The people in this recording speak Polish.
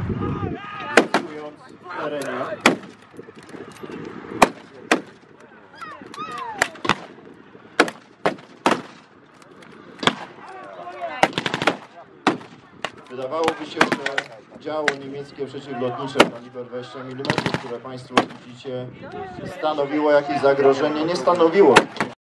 Riskując w terenie. Wydawałoby się, że działo niemieckie przeciwlotnicze kaliber 20 mm, które Państwo widzicie, stanowiło jakieś zagrożenie. Nie stanowiło.